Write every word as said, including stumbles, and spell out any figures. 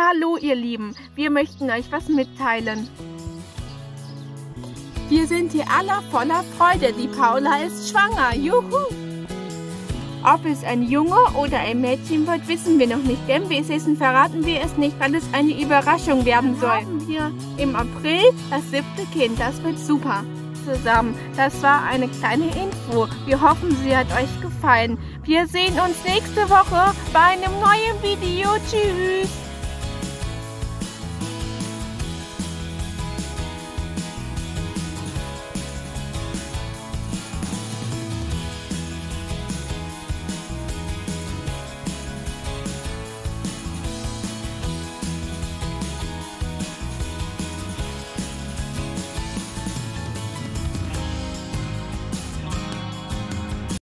Hallo ihr Lieben, wir möchten euch was mitteilen. Wir sind hier alle voller Freude, die Paula ist schwanger, juhu! Ob es ein Junge oder ein Mädchen wird, wissen wir noch nicht, denn bis jetzt verraten wir es nicht, weil es eine Überraschung werden soll. Haben wir im April das siebte Kind, das wird super. Zusammen, das war eine kleine Info. Wir hoffen, sie hat euch gefallen. Wir sehen uns nächste Woche bei einem neuen Video. Tschüss!